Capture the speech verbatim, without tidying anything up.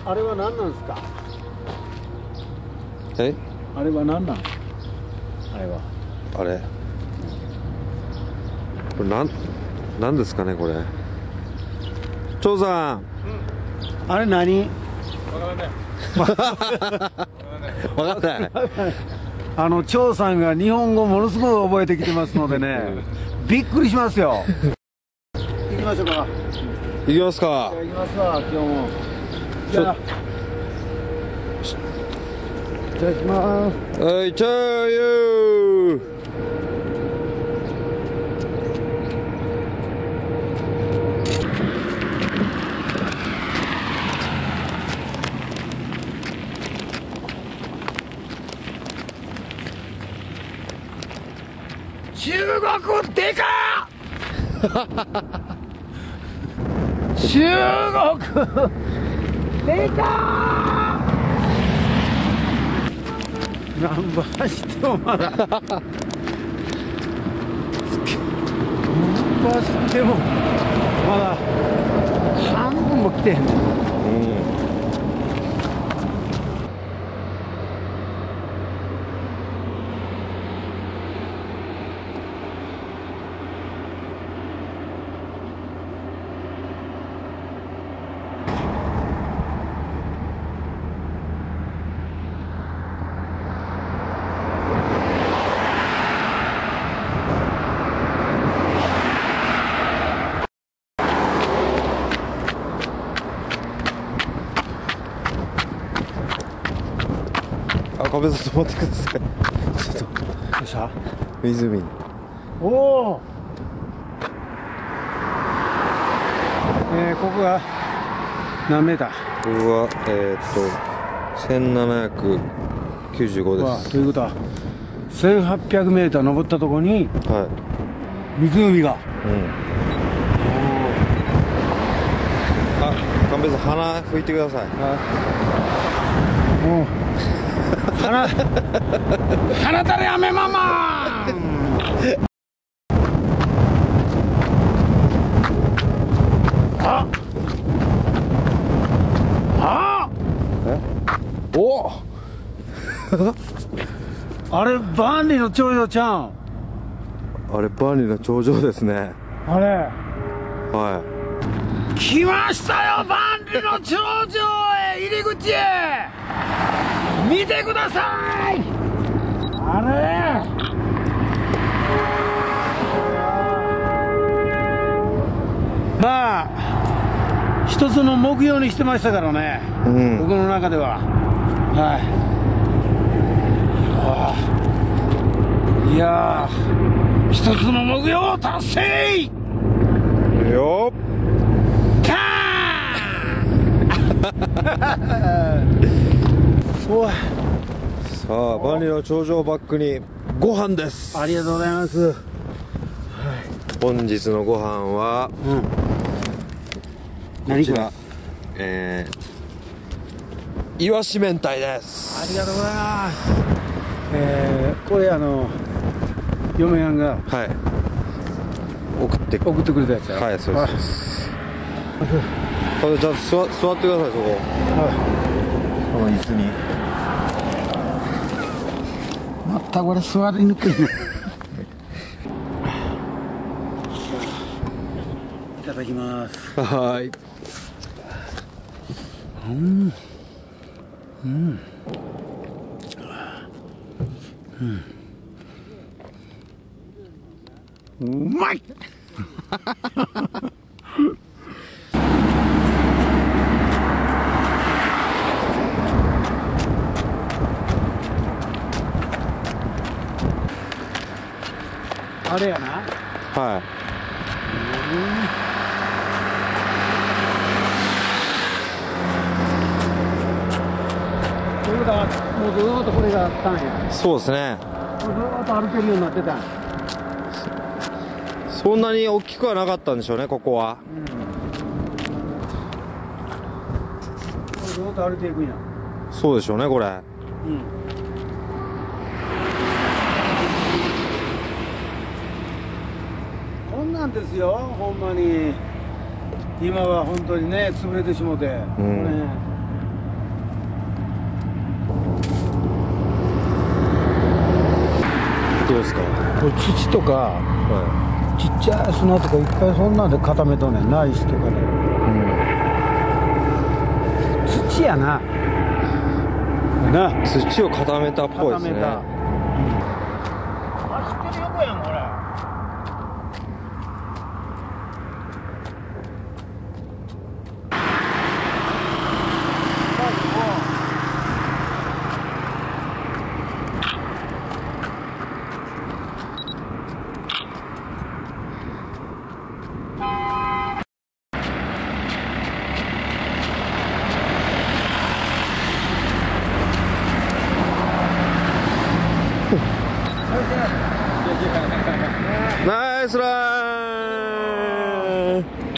あれは何なんですか。 えあれは何なん。あれはあれこれなんなんですかねこれ。長さん、 うん、あれ何。 わかんないあの長さんが日本語ものすごい覚えてきてますのでね、びっくりしますよ。行きましょうか。 行きますか。 行きますわ今日も。じゃあじゃあ行きます。 はい、チャーユー。 中国でか中国でか何番走ってもまだ何番走ってもまだ半分も来てへんねん。 うんあ、壁さん止まってください。ちょっとどうした湖に。 おお、えー、ここが何メーター。 ここはえー、っとせんななひゃくきゅうじゅうごです。 ということはせんはっぴゃくメーター登ったところには湖が。 い。うん。あ、神戸さん鼻拭いてください。 もう鼻鼻たれ雨ママああえおあれ万里の長城ちゃん。 あれ万里の長城ですね。 あれは来ましたよ、万里の長城へ、入り口へ。見てください。あれまあ一つの目標にしてましたからね、 い。うん。 僕の中では。はい。いやー、一つの目標を達成。 よっ。 おい、 さあ万里の長城をバックにご飯です。 ありがとうございます。 本日のご飯は、 うん、 こ何これ。 ちら、えー、イワシ明太です。 ありがとうございます。えー、これあの嫁はんがはい。送って送ってくれたやつや。 はい、そうです。これちゃんと座座ってください、そこ。この椅子に。 またこれ座りにくいね。いただきます。 はーい。 うんうんうん、うまい。あれやな。 はい。 ということはもうずーっとこれがあったんや。 そうですね。 ずーっと歩けるようになってたん。 そんなに大きくはなかったんでしょうね、ここは。 うん、ずーっと歩いていくんや。 そうでしょうね、これ。 うん、こんなんですよ、ほんまに。今は本当にね、潰れてしもて、 うん、 ね、 どうですか？ これ土とか、 はちっちゃい砂とかいっぱいそんなんで固めとんねん、ナイスとかで、うん、土やなな、 土を固めたっぽいですね。 走ってる横やんこれ。 ナイスライ